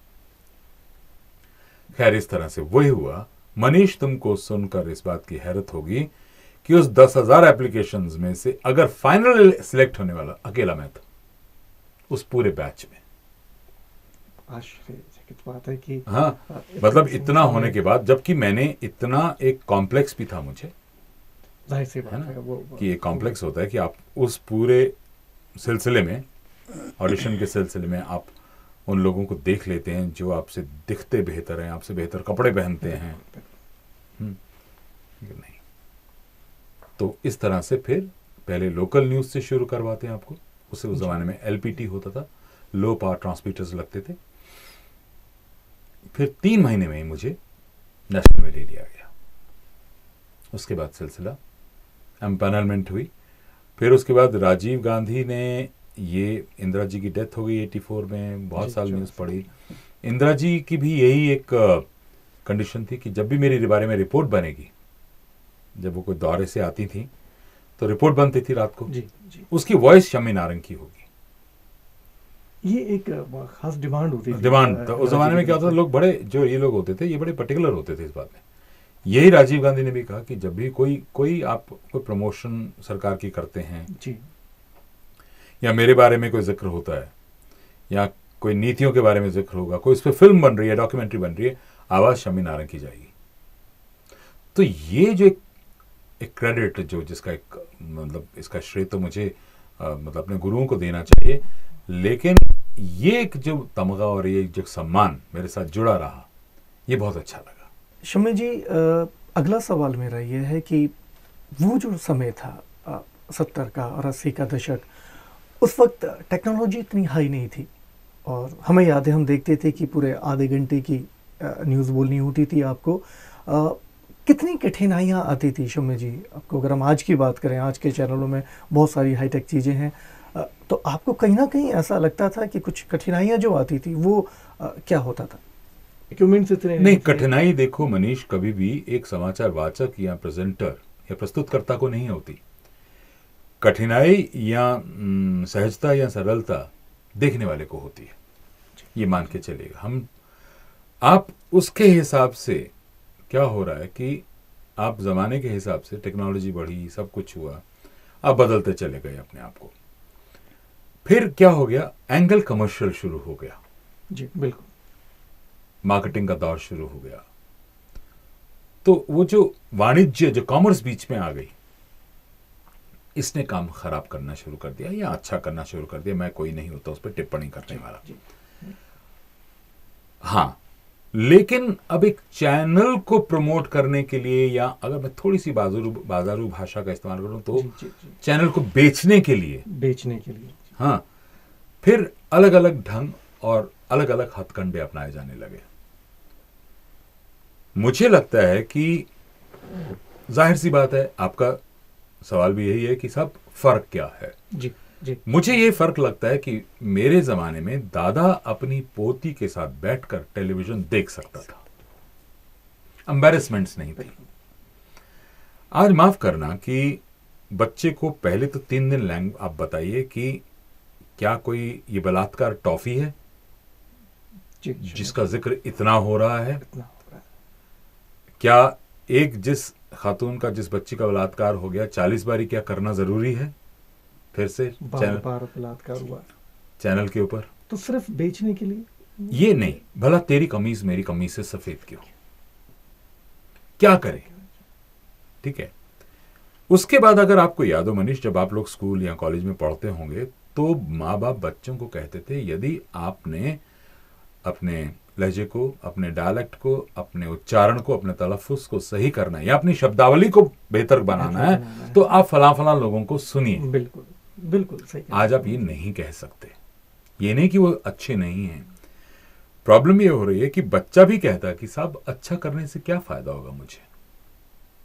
खैर इस तरह से वही हुआ। मनीष, तुमको सुनकर इस बात की हैरत होगी कि उस दस हजार एप्लीकेशंस में से अगर फाइनल सिलेक्ट होने वाला अकेला मैं था उस पूरे बैच में। आश्चर्यचकित बात है कि हाँ, मतलब इतना होने के बाद, जबकि मैंने इतना एक कॉम्प्लेक्स भी था मुझे, जाहिर सी बात है ना, है वो, वो कि एक कॉम्प्लेक्स होता है कि आप उस पूरे सिलसिले में, ऑडिशन के सिलसिले में आप उन लोगों को देख लेते हैं जो आपसे दिखते बेहतर हैं, आपसे बेहतर कपड़े पहनते हैं। नहीं, तो इस तरह से फिर पहले लोकल न्यूज़ से शुरू करवाते हैं आपको। उसे उस ज़माने में एलपीटी होता था, लो पावर ट्रांसमीटर्स लगते थे। फिर तीन महीने में ही मुझे नेशनल में ले लिया गया। उसके बाद सिलसिला एम्पैनलमेंट हुई। फिर उसके बाद राजीव गांधी ने, ये इंदिरा जी की डेथ हो गई चौरासी में, बहुत साल न्यूज़ पढ़ी। इंदिरा जी की भी यही एक कंडीशन थी कि जब भी मेरे बारे में रिपोर्ट बनेगी, जब वो कोई दौरे से आती थी तो रिपोर्ट बनती थी रात को, जी, जी। उसकी वॉइस शम्मी नारंग की होगी। ये एक खास डिमांड होती थी। डिमांड तो उस जमाने में क्या होता था, लोग बड़े, जो ये लोग होते थे ये बड़े पर्टिकुलर होते थे इस बात में। यही राजीव गांधी ने भी कहा कि जब भी कोई कोई आप कोई प्रमोशन सरकार की करते हैं जी, या मेरे बारे में कोई जिक्र होता है या कोई नीतियों के बारे में जिक्र होगा, कोई इस पर फिल्म बन रही है, डॉक्यूमेंट्री बन रही है, आवाज़ शम्मी नारंग की जाएगी। तो ये जो एक, एक क्रेडिट जो जिसका एक मतलब इसका श्रेय तो मुझे आ, मतलब अपने गुरुओं को देना चाहिए, लेकिन ये एक जो तमगा और ये जो सम्मान मेरे साथ जुड़ा रहा, ये बहुत अच्छा लगा। शम्मी जी, अगला सवाल मेरा ये है कि वो जो समय था सत्तर का और अस्सी का दशक, उस वक्त टेक्नोलॉजी इतनी हाई नहीं थी और हमें याद है हम देखते थे कि पूरे आधे घंटे की न्यूज़ बोलनी होती थी आपको। आ, कितनी कठिनाइयाँ आती थी शम्मी जी आपको? अगर हम आज की बात करें, आज के चैनलों में बहुत सारी हाईटेक चीज़ें हैं, तो आपको कहीं ना कहीं ऐसा लगता था कि कुछ कठिनाइयाँ जो आती थी वो आ, क्या होता था? इक्विपमेंट्स इतने नहीं, कठिनाई देखो मनीष, कभी भी एक समाचार वाचक या प्रेजेंटर या प्रस्तुतकर्ता को नहीं होती। कठिनाई या सहजता या सरलता देखने वाले को होती है, ये मान के चलेगा हम। आप उसके हिसाब से क्या हो रहा है कि आप जमाने के हिसाब से, टेक्नोलॉजी बढ़ी, सब कुछ हुआ, आप बदलते चले गए अपने आप को। फिर क्या हो गया, एंगल कमर्शियल शुरू हो गया। जी बिल्कुल, मार्केटिंग का दौर शुरू हो गया। तो वो जो वाणिज्य, जो कॉमर्स बीच में आ गई, इसने काम खराब करना शुरू कर दिया या अच्छा करना शुरू कर दिया, मैं कोई नहीं होता उस पर टिप्पणी करने वाला। हाँ, लेकिन अब एक चैनल को प्रमोट करने के लिए, या अगर मैं थोड़ी सी बाजारू बाजारू भाषा का इस्तेमाल करूं तो जी, जी, जी। चैनल को बेचने के लिए बेचने के लिए हाँ, फिर अलग अलग ढंग और अलग अलग हथकंडे अपनाए जाने लगे। मुझे लगता है कि जाहिर सी बात है, आपका सवाल भी यही है कि सब फर्क क्या है। जी जी, मुझे ये फर्क लगता है कि मेरे जमाने में दादा अपनी पोती के साथ बैठकर टेलीविजन देख सकता था, एम्बैरेसमेंट्स नहीं थी। आज माफ करना कि बच्चे को पहले तो तीन दिन लैंग आप बताइए कि क्या कोई ये बलात्कार टॉफी है जी, जिसका जिक्र इतना हो रहा है? इतना हो रहा है। क्या एक जिस खातून का, जिस बच्ची का बलात्कार हो गया, चालीस बारी क्या करना जरूरी है? फिर से बार बार बलात्कार हुआ चैनल के ऊपर, तो सिर्फ बेचने के लिए? ये नहीं, भला तेरी कमीज मेरी कमीज से सफेद क्यों, क्या करें? ठीक है। उसके बाद अगर आपको याद हो मनीष, जब आप लोग स्कूल या कॉलेज में पढ़ते होंगे तो माँ बाप बच्चों को कहते थे, यदि आपने अपने लहजे को, अपने डायलेक्ट को, अपने उच्चारण को, अपने तलफ़ुज़ को सही करना है या अपनी शब्दावली को बेहतर बनाना है, तो आप फला फला लोगों को सुनिए। बिल्कुल बिल्कुल सही। आज आप ये नहीं कह सकते। ये नहीं कि वो अच्छे नहीं हैं, प्रॉब्लम ये हो रही है कि बच्चा भी कहता है कि साहब अच्छा करने से क्या फायदा होगा मुझे,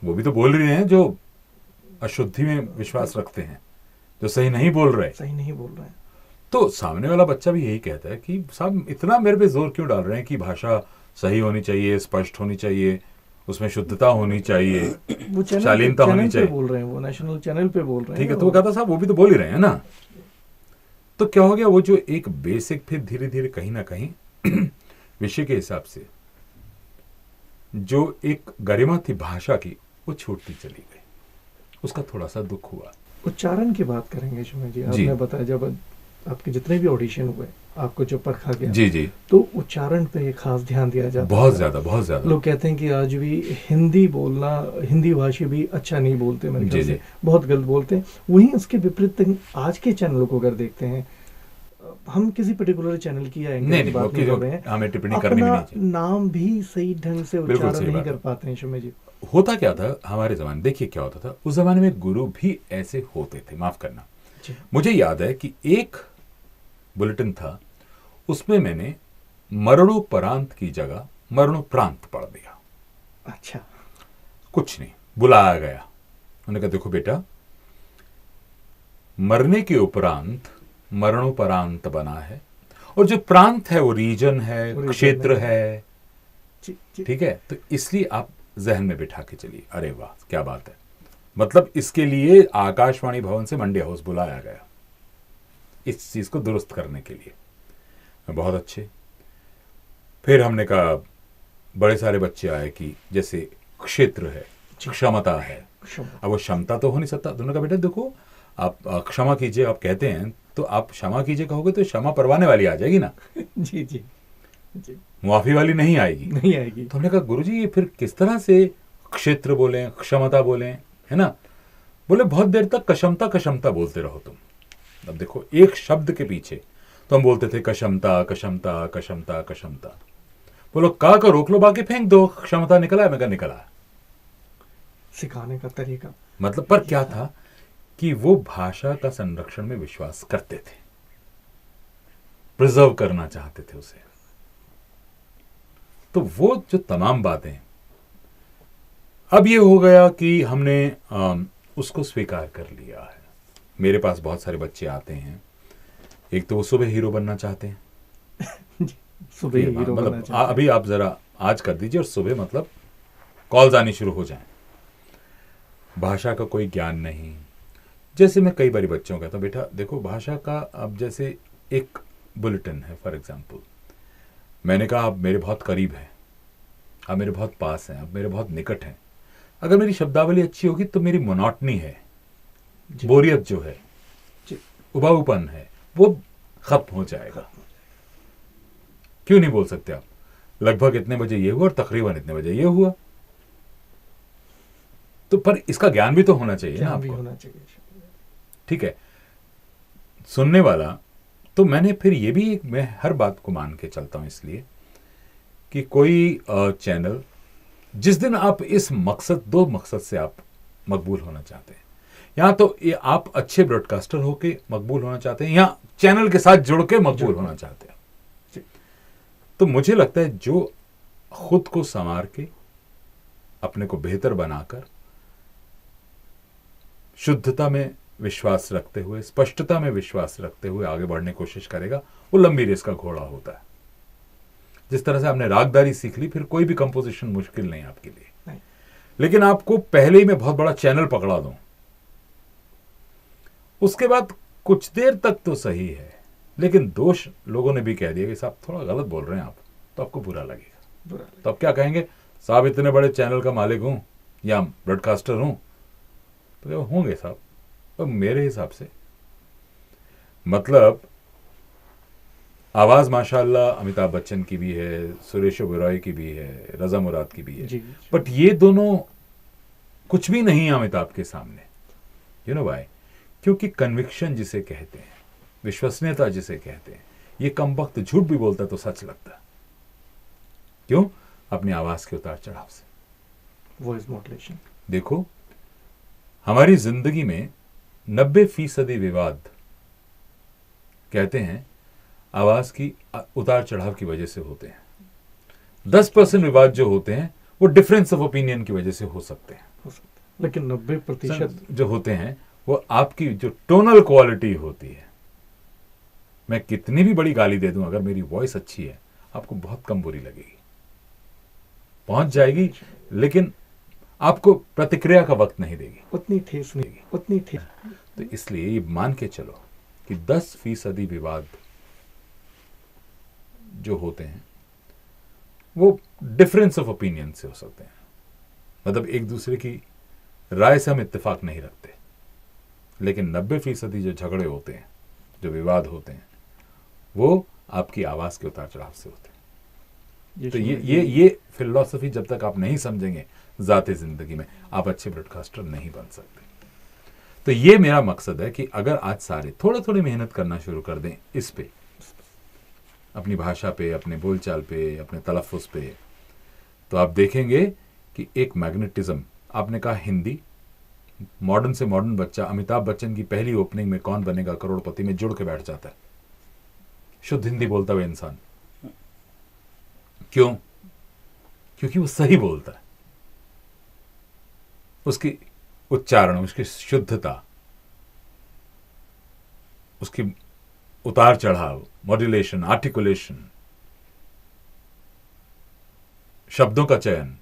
वो भी तो बोल रहे हैं जो अशुद्धि में विश्वास रखते हैं, जो सही नहीं बोल रहे सही नहीं बोल रहे हैं। तो सामने वाला बच्चा भी यही कहता है कि साहब इतना मेरे पे जोर क्यों डाल रहे हैं कि भाषा सही होनी चाहिए, स्पष्ट होनी चाहिए, उसमें शुद्धता होनी चाहिए, वो चैनल शालीनता होनी चैनल पे चाहिए। बोल रहे हैं, वो नेशनल चैनल पे बोल रहे हैं। ठीक है, तो वो कहता साहब वो भी तो बोल ही रहे हैं ना। तो क्या हो गया, वो जो एक बेसिक फिर धीरे धीरे कहीं ना कहीं विषय के हिसाब से जो एक गरिमा थी भाषा की, वो छूटती चली गई। उसका थोड़ा सा दुख हुआ। उच्चारण की बात करेंगे सुमेश जी, जी। आपने बताया जब आपके जितने भी ऑडिशन हुए आपको जो परखा गया, जी जी, तो उच्चारण पे खास ध्यान दिया जाता बहुत था। ज्यादा बहुत ज्यादा। लोग कहते हैं कि आज भी हिंदी बोलना, हिंदी भाषी भी अच्छा नहीं बोलते, मेरे ख्याल जी, से जी। बहुत गलत बोलते हैं। वहीं उसके विपरीत आज के चैनलों को अगर देखते हैं, हम किसी पर्टिकुलर चैनल की या एंकर नहीं की नहीं, बात ओके, नहीं कर जो रहे हैं, हमें टिप्पणी करनी भी अपना नहीं चाहिए। नाम भी सही ढंग से बिल्कुल उच्चारण सही नहीं बात कर है। पाते हैं सुमेश जी। होता क्या था हमारे जमाने, देखिए क्या होता था उस जमाने में, गुरु भी ऐसे होते थे, माफ करना। जी। मुझे याद है कि एक बुलेटिन था, उसमें मैंने मरणोपरांत की जगह मरणोपरांत पढ़ दिया। अच्छा। कुछ नहीं, बुलाया गया, उन्होंने कहा देखो बेटा, मरने के उपरांत मरणोपरांत बना है, और जो प्रांत है वो रीजन वो है, region क्षेत्र है। है, जी, जी। ठीक है। तो इसलिए आप जहन में बिठा के चलिए। अरे वाह क्या बात है, मतलब इसके लिए आकाशवाणी भवन से मंडी हाउस बुलाया गया इस चीज को दुरुस्त करने के लिए। बहुत अच्छे। फिर हमने कहा, बड़े सारे बच्चे आए कि जैसे क्षेत्र है, क्षमता है। क्षमा। अब वो क्षमता तो हो नहीं सकता। दोनों का बेटा देखो, आप अ, क्षमा कीजिए आप कहते हैं, तो आप क्षमा कीजिए कहोगे तो क्षमा परवाने वाली आ जाएगी ना, जी जी जी, मुआफी वाली नहीं आएगी। नहीं आएगी। तो हमने कहा गुरुजी ये फिर किस तरह से क्षेत्र बोलें, क्षमता बोलें, है ना। बोले बहुत देर तक कशमता कशमता बोलते रहो तुम। अब देखो एक शब्द के पीछे तो हम बोलते थे कशमता कशमता कशमता कशमता। बोलो का का रोक लो, बाकी फेंक दो, क्षमता निकला है। मैं कहा निकला है। सिखाने का तरीका। मतलब पर क्या था कि वो भाषा का संरक्षण में विश्वास करते थे, प्रिजर्व करना चाहते थे उसे। तो वो जो तमाम बातें, अब ये हो गया कि हमने आ, उसको स्वीकार कर लिया है। मेरे पास बहुत सारे बच्चे आते हैं, एक तो वो सुबह हीरो बनना चाहते हैं। सुबह ये हीरो बनना मतलब चाहते हैं। अभी आप जरा आज कर दीजिए और सुबह मतलब कॉल्स आनी शुरू हो जाएं। भाषा का कोई ज्ञान नहीं। जैसे मैं कई बार बच्चों को कहता हूं, बेटा देखो भाषा का, अब जैसे एक बुलेटिन है फॉर एग्जांपल, मैंने कहा आप मेरे बहुत करीब हैं, आप मेरे बहुत पास हैं, आप मेरे बहुत निकट हैं। अगर मेरी शब्दावली अच्छी होगी तो मेरी मोनोटनी है, जी। बोरियत जो है, जी। उबाऊपन है, वो खत्म हो जाएगा। क्यों नहीं बोल सकते आप लगभग इतने बजे ये हुआ और तकरीबन इतने बजे ये हुआ। तो पर इसका ज्ञान भी तो होना चाहिए ना ज्ञान भी आपको। होना चाहिए। ठीक है, सुनने वाला। तो मैंने फिर ये भी एक, मैं हर बात को मान के चलता हूं, इसलिए कि कोई अ, चैनल, जिस दिन आप इस मकसद, दो मकसद से आप मकबूल होना चाहते हैं, या तो ये आप अच्छे ब्रॉडकास्टर होके मकबूल होना चाहते हैं, या चैनल के साथ जुड़ के मकबूल होना चाहते हैं, तो मुझे लगता है जो खुद को संवार के, अपने को बेहतर बनाकर, शुद्धता में विश्वास रखते हुए, स्पष्टता में विश्वास रखते हुए आगे बढ़ने की कोशिश करेगा, वो लंबी रेस का घोड़ा होता है। जिस तरह से आपने रागदारी सीख ली, फिर कोई भी कंपोजिशन मुश्किल नहीं आपके लिए। नहीं। लेकिन आपको पहले ही मैं बहुत बड़ा चैनल पकड़ा दूं, उसके बाद कुछ देर तक तो सही है, लेकिन दोष लोगों ने भी कह दिया कि साहब थोड़ा गलत बोल रहे हैं आप, तो आपको बुरा लगेगा। बुरा तो आप क्या कहेंगे, साहब इतने बड़े चैनल का मालिक हूं या ब्रॉडकास्टर हूं, तो क्या होंगे साहब। तो मेरे हिसाब से मतलब आवाज माशाल्लाह अमिताभ बच्चन की भी है, सुरेश ओबेरॉय की भी है, रजा मुराद की भी है, जी। बट ये दोनों कुछ भी नहीं है अमिताभ के सामने। You know why? क्योंकि कन्विक्शन जिसे कहते हैं, विश्वसनीयता जिसे कहते हैं, ये कम वक्त झूठ भी बोलता तो सच लगता। क्यों? अपनी आवाज के उतार चढ़ाव से। Voice modulation. देखो हमारी जिंदगी में नब्बे फीसदी विवाद कहते हैं आवाज की उतार चढ़ाव की वजह से होते हैं। दस परसेंट विवाद जो होते हैं वो डिफरेंस ऑफ ओपिनियन की वजह से हो सकते हैं। हो सकता है, लेकिन नब्बे प्रतिशत जो होते हैं वो आपकी जो टोनल क्वालिटी होती है। मैं कितनी भी बड़ी गाली दे दूं, अगर मेरी वॉइस अच्छी है आपको बहुत कम बुरी लगेगी, पहुंच जाएगी, लेकिन आपको प्रतिक्रिया का वक्त नहीं देगी, उतनी ठेस नहीं, उतनी ठेस। तो इसलिए ये मान के चलो कि दस फीसदी विवाद जो होते हैं वो डिफरेंस ऑफ ओपिनियन से हो सकते हैं, मतलब एक दूसरे की राय से हम इत्तेफाक नहीं रखते, लेकिन नब्बे फीसदी जो झगड़े होते हैं, जो विवाद होते हैं, वो आपकी आवाज के उतार चढ़ाव से होते हैं। ये तो ये ये ये फिलॉसफी जब तक आप नहीं समझेंगे ज़ाती जिंदगी में, आप अच्छे ब्रॉडकास्टर नहीं बन सकते। तो ये मेरा मकसद है कि अगर आज सारे थोड़ा थोड़ी मेहनत करना शुरू कर दें इस पे, अपनी भाषा पे, अपने बोलचाल पे, अपने तलफ़ुज़ पे, तो आप देखेंगे कि एक मैग्नेटिज्म, आपने कहा हिंदी, मॉडर्न से मॉडर्न बच्चा अमिताभ बच्चन की पहली ओपनिंग में कौन बनेगा करोड़पति में जुड़ के बैठ जाता है, शुद्ध हिंदी बोलता हुआ इंसान। क्यों? क्योंकि वो सही बोलता है, उसकी उच्चारण, उसकी शुद्धता, उसकी उतार चढ़ाव, मॉड्यूलेशन, आर्टिकुलेशन, शब्दों का चयन,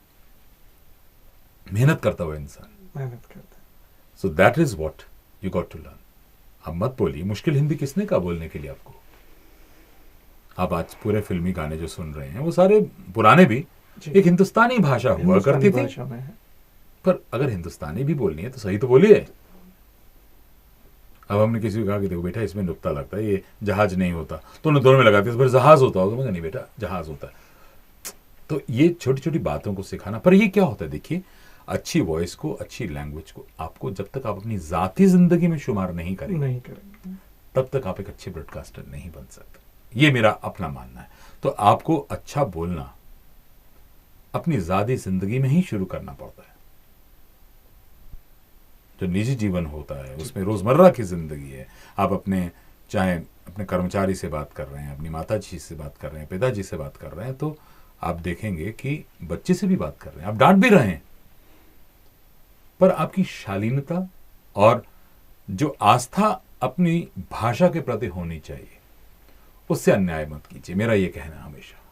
मेहनत करता हुआ इंसान, मेहनत करता है। So that is what you got to learn. अब मत बोलिए मुश्किल हिंदी किसने कहा बोलने के लिए आपको। आप आज पूरे फिल्मी गाने जो सुन रहे हैं वो सारे पुराने भी एक हिंदुस्तानी भाषा हुआ करती थी, पर अगर हिंदुस्तानी भी बोलनी है तो सही तो बोलिए। अब हमने किसी को कहा कि देखो बेटा इसमें नुक्ता लगता है, ये जहाज नहीं होता, तो उन्हें दोनों में लगाते हैं, फिर जहाज होता होगा, मगर नहीं बेटा जहाज होता है। तो ये छोटी छोटी बातों को सिखाना, पर ये क्या होता है, देखिए अच्छी वॉइस को, अच्छी लैंग्वेज को आपको जब तक आप अपनी जाती जिंदगी में शुमार नहीं करेंगे नहीं करेंगे तब तक आप एक अच्छे ब्रॉडकास्टर नहीं बन सकते। ये मेरा अपना मानना है। तो आपको अच्छा बोलना अपनी ज़ाती जिंदगी में ही शुरू करना पड़ता है। जो निजी जीवन होता है उसमें रोजमर्रा की जिंदगी है, आप अपने चाहे अपने कर्मचारी से बात कर रहे हैं, अपनी माता जी से बात कर रहे हैं, पिताजी से बात कर रहे हैं, तो आप देखेंगे कि बच्चे से भी बात कर रहे हैं, आप डांट भी रहे हैं, पर आपकी शालीनता और जो आस्था अपनी भाषा के प्रति होनी चाहिए, उससे अन्याय मत कीजिए, मेरा ये कहना है हमेशा।